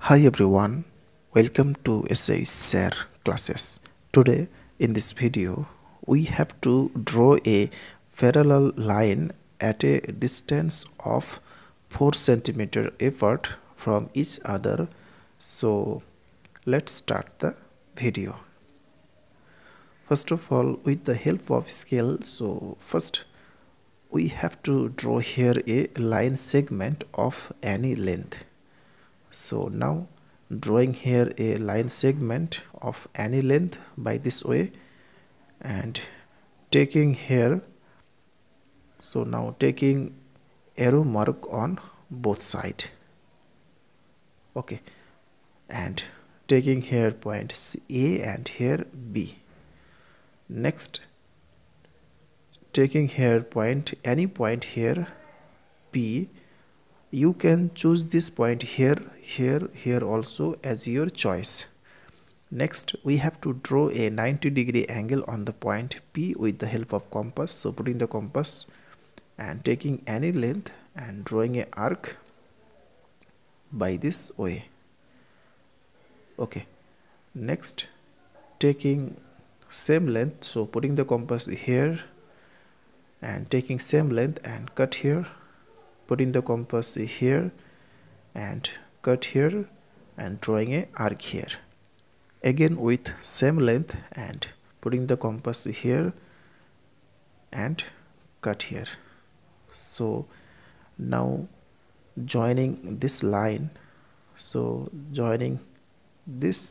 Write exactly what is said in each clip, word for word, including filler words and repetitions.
Hi everyone, welcome to S A Share classes. Today in this video we have to draw a parallel line at a distance of four centimeter apart from each other. So let's start the video. First of all, with the help of scale, so first we have to draw here a line segment of any length. So now drawing here a line segment of any length by this way and taking here, so now taking arrow mark on both side, okay, and taking here point A and here B. Next taking here point, any point here P. You can choose this point here, here, here also as your choice. Next we have to draw a ninety degree angle on the point P with the help of compass. So putting the compass and taking any length and drawing an arc by this way, okay. Next taking same length, so putting the compass here and taking same length and cut here, putting the compass here and cut here and drawing a arc here, again with same length and putting the compass here and cut here. So now joining this line, so joining this.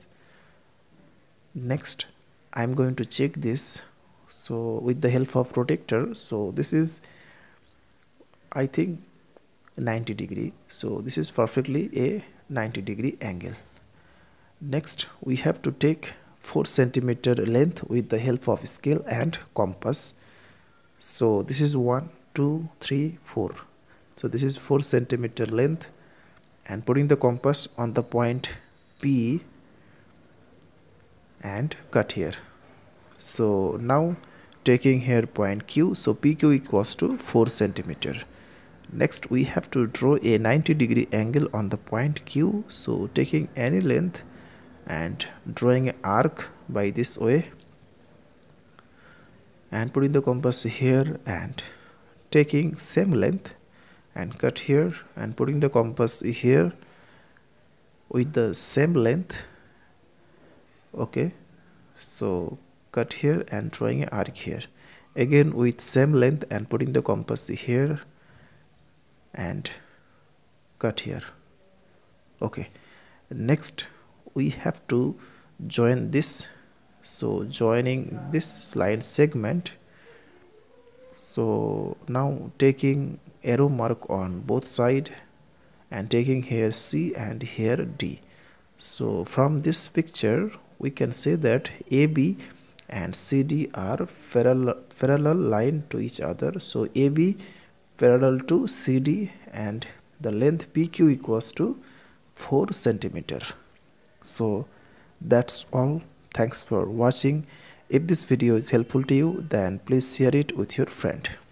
Next I'm going to check this, so with the help of protractor. So this is, I think, ninety degree, so this is perfectly a ninety degree angle. Next we have to take four centimeter length with the help of scale and compass. So this is one, two, three, four. So this is four centimeter length and putting the compass on the point P and cut here. So now taking here point Q, so P Q equals to four centimeter. Next we have to draw a ninety degree angle on the point Q, so taking any length and drawing an arc by this way and putting the compass here and taking same length and cut here and putting the compass here with the same length, okay. So cut here and drawing an arc here, again with same length and putting the compass here and cut here, okay. Next we have to join this, so joining this line segment. So now taking arrow mark on both side and taking here C and here D. So from this picture we can say that A B and C D are parallel, parallel line to each other. So A B parallel to C D and the length P Q equals to four centimeter. So that's all. Thanks for watching. If this video is helpful to you, then please share it with your friend.